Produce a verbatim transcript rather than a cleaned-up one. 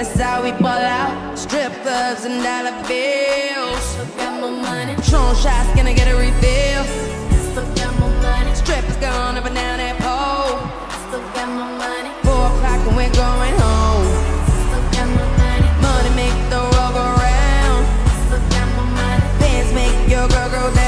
That's how we ball out. Strip clubs and dollar bills. Still got more money. Patron shots, gonna get a refill. Still got more money. Strippers going up and down that pole. Still got more money. Four o'clock and we're going home. Still got more money. Money make the world go round. Still got more money. Bands make your girl go down.